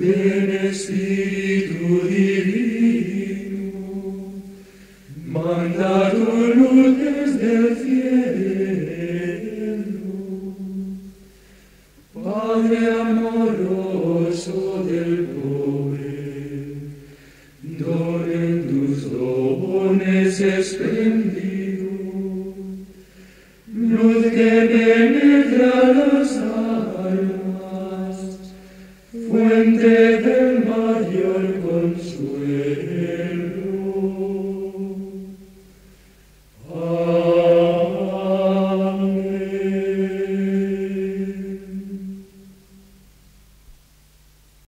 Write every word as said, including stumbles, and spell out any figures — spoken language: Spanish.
Ven Espíritu Divino, manda tu luz desde el cielo. Padre amoroso del pobre, don en tus dones esplendido, luz que penetra las almas, fuente del mayor consuelo.